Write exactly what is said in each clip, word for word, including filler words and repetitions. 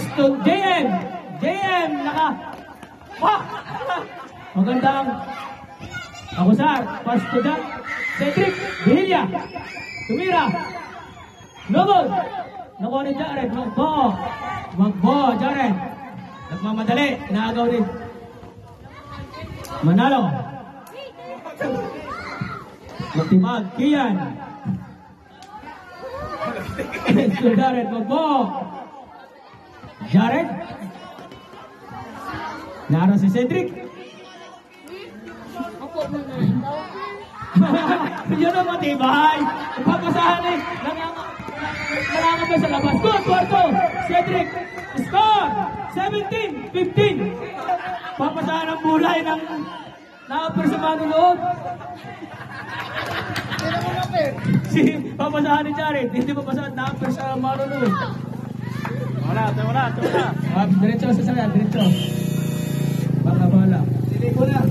to J M. J M, naka. Wah! Magandang. Ako sir, pass to Jack. Cedric, Villa. Tumira. Nobod. Nakuha ni Jared, magbo. Magbo, Jared. Nagmamadali, inaagaw din. Manalo. Magtimag, Kian. So Jared, magbo. Jared. Naro si Cedric. Ako na na ikaw. Yun ang matibay. Papasahan eh. Nangangabay sa labas. Good, Puerto. Cedric. Score. seventeen fifteen. Papasahan ang bulay ng na-upper sa manunod. Si papasahan ni Jared. Hindi papasahan na-upper sa manunod. Wala, wala, wala. Ah, diretso sa saya, diretso. Baka bala. Hindi ko na.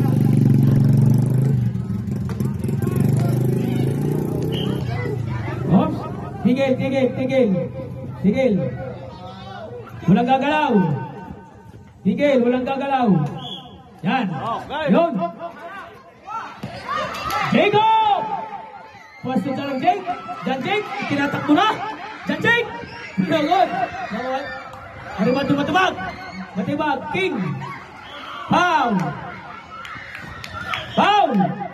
Oops. Tigil, tigil, tigil. Tigil. Walang gagalaw. Tigil, walang gagalaw. Yan. Yun. Jacob! First to lang Jake. Jan Jake. Tinatakbo na. Jan Jake. Good. Nawal. Hariman tumatubag. Matibag. King. Foul. Foul.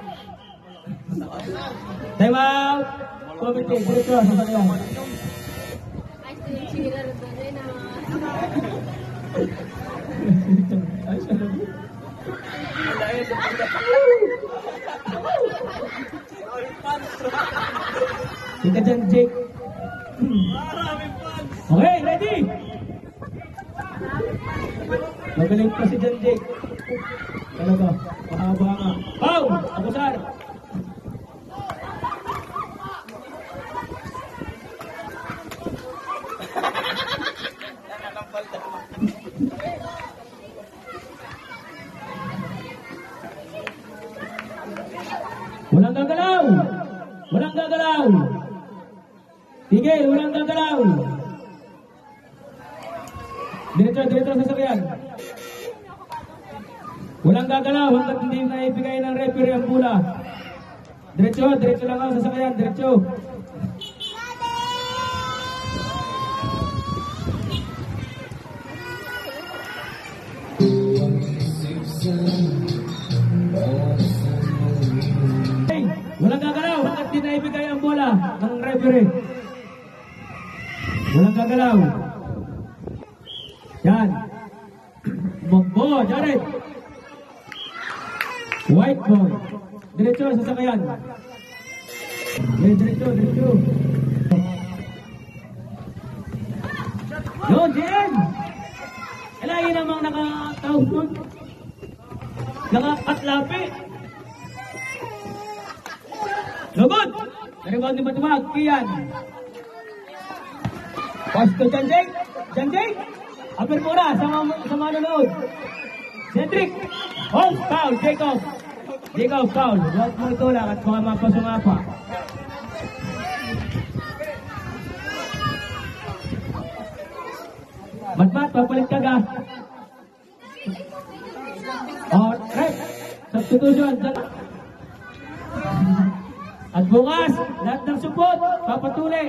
Time out. Komite. Diretso sa kanila. Ay, sinira rin ba rin na. Ika dyan, Jake. Okay, ready? Magaling pa si Jan Jake. Talaga, mahaba nga. Foul! Ako sar. Walang gagalaw! Walang gagalaw! Tigil, walang gagalaw! Diretso, diretso sa sakyan. Walang gagalaw hanggat hindi na ibigay ng referee ang bola. Diretso, diretso lang ako sa sakyan, diretso. Hey, walang gagalaw hanggat hindi na ibigay ang bola ng referee. Walang gagalaw. Yan. Magbo, Jared. White ball. Diretso sa sakayan. Diretso, diretso. Yun, Jen. Lagi namang nakatawag nun. Nakakatlapi. Lugod. Rebound ni Matumag. Kian. Pass to Jan Jake. Jan Jake. Aper mura sa sa manonood. Cedric. Hold foul. Jacob. Jacob foul. Huwag mo ito lang at mga mapasungapa. Matmat, papalit ka ga. Oh, right. Substitution. At bukas, lahat ng support, papatuloy.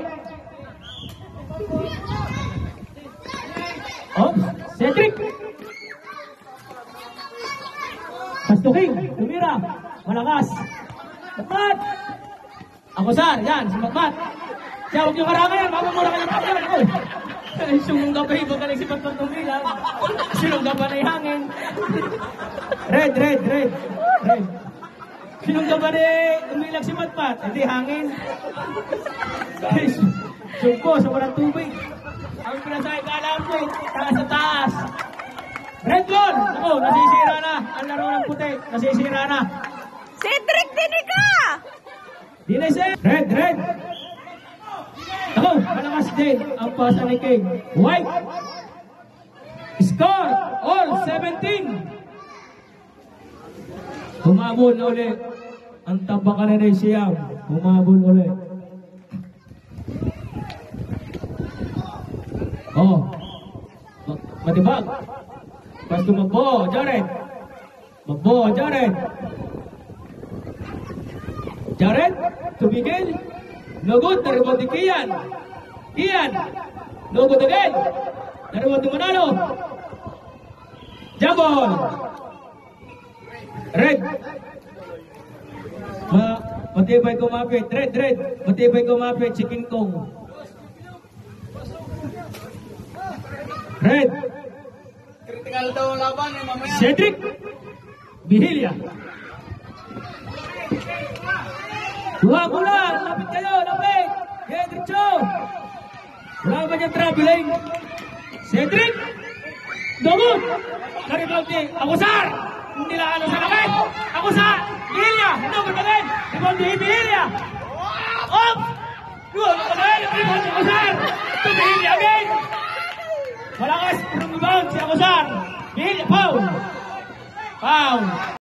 Oops, Cedric. Pastuking, tumira, malakas. Matmat. Ako sar, yan, si Matmat. Siya, huwag yung karama yan, mamamura ka ng kapyan. Oh. Sumong gabay, magaling si Matmat tumira. Sinong gaba na hangin. Red, red, red. Red. Sinong gaba na umilag si Matmat. Hindi, hangin. Sumpo, sa walang tubig. Ang pinasay kalam ko, taas sa taas. Red ball! Ako, nasisira na. Ang laro ng puti, nasisira na. Cedric, dini ka! Dinese. Red, red. Ako, malakas din ang pasa ni King. White. Score, all seventeen. Humabol na ulit. Ang tabakan na rin siya. Humabol ulit. Oh. Matibag. Pas tumagbo, Jared. Magbo, Jared. Jared, tumigil. Lagot, naribot ni Kian. Kian. Lagot again. Naribot ni Manalo. Jabol. Red. Ma, matibay kumapit. Red, red. Matibay kumapit si King Kong. Red. Critical daw ang laban eh, mamaya. Cedric. Bihilia. Dua bulan. Lapit kayo. Lapit. Cedric Cho. Wala ba niyang traveling? Cedric. Dogot. Naribot ni Agusar. Hindi lang ano sa lakit. Agusar. Bihilia. Dogot pa rin. Ribot ni Bihilia. Up. Dogot pa rin. Ribot ni Agusar. Ito Bihilia again. Malakas. Rebound si Agusar. Bihilia. Foul. Foul.